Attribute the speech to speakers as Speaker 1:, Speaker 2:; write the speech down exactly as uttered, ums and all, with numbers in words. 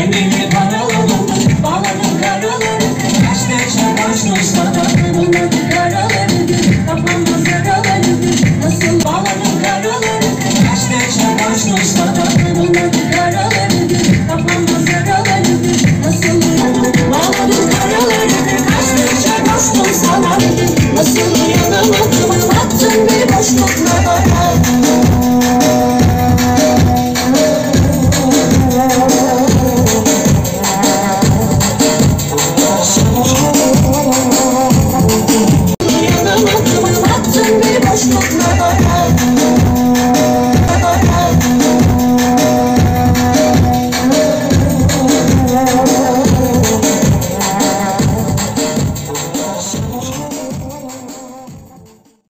Speaker 1: beni paraladın. Bağladın karaları, kaç defa başlıysa da bulmadı karaları. Kafamda zaraları, nasıl bağladın karaları, kaç defa başlıysa da bulmadı karaları. Kafamda zaraları, nasıl bağladın karaları, kaç defa başlıysa da nasıl uyanamadım, attın beni boşluklara. Attın beni boşluklara.